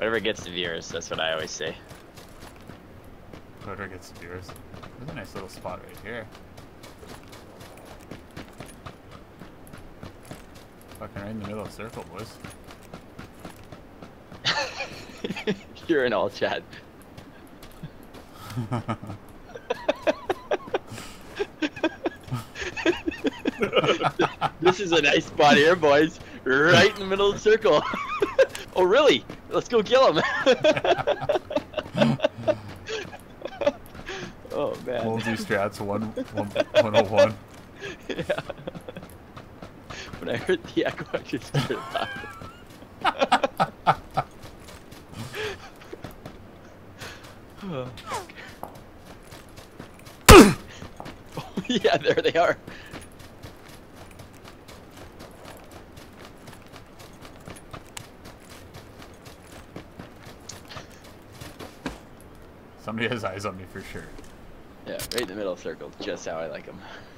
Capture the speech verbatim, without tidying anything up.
Whatever gets the viewers, that's what I always say. Whoever gets the viewers. There's a nice little spot right here. Fucking right in the middle of the circle, boys. You're in all chat. This is a nice spot here, boys. Right in the middle of the circle. Oh, really? Let's go kill him. Oh, man. Multi strats one, one, one oh one. Yeah. When I heard the echo, I just started laughing. Oh, yeah, there they are. Somebody has eyes on me for sure. Yeah, right in the middle circle, just how I like them.